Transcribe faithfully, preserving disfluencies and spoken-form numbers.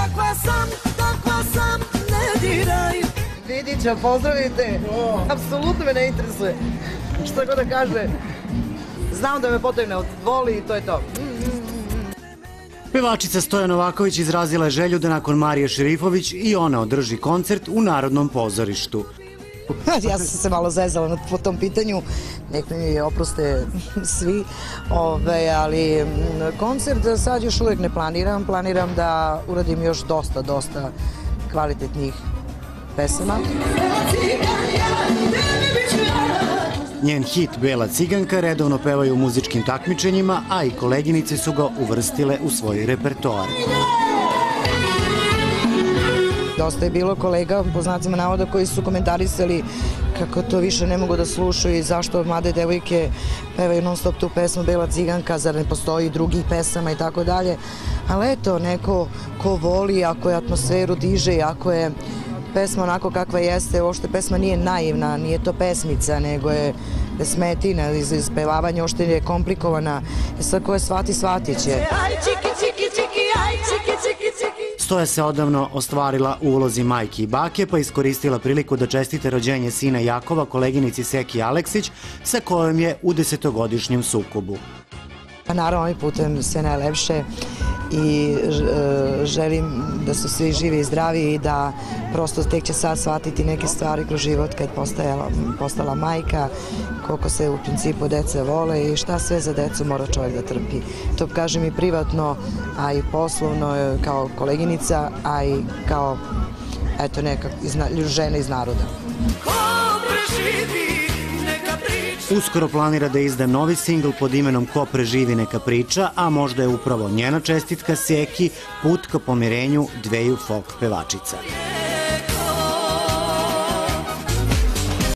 Kakva sam, takva sam, ne diraj. Vidića, pozdravite. Apsolutno me ne interesuje. Šta god da kaže. Znam da me potrebne voli i to je to. Pevačica Stoja Novaković izrazila je želju da nakon Marije Šerifović i ona održi koncert u Narodnom pozorištu. Ja sam se malo zezala po tom pitanju, nek mi oproste svi, ali koncert sad još uvijek ne planiram. Planiram da uradim još dosta, dosta kvalitetnih pesama. Njen hit Bela ciganka redovno pevaju u muzičkim takmičenjima, a i koleginice su ga uvrstile u svoj repertoar. Dosta je bilo kolega, po znacima navoda, koji su komentarisali kako to više ne mogu da slušaju i zašto mlade devojke pevaju non stop tu pesmu Bela ciganka, zar ne postoji drugih pesama i tako dalje. Ali eto, neko ko voli, ako je atmosferu diže i ako je pesma onako kakva jeste, uopšte pesma nije naivna, nije to pesmica, nego je besmetina, ispevavanje uopšte je komplikovana. Sad ko je shvati, shvatit će. Stoja se odavno ostvarila u ulozi majke i bake, pa iskoristila priliku da čestite rođenje sina Jakova koleginici Seki Aleksić, sa kojom je u desetogodišnjem sukobu. Naravno, ovim putem sve najlepše i želim da su svi živi i zdravi i da prosto tek će sad shvatiti neke stvari kroz život kad postala majka, koliko se u principu dece vole i šta sve za decu mora čovjek da trpi. To kažem i privatno, a i poslovno kao koleginica, a i kao eto neka žena iz naroda. Uskoro planira da izda novi singl pod imenom Ko preživi neka priča, a možda je upravo njena čestitka Seki put ka pomirenju dveju folk pevačica.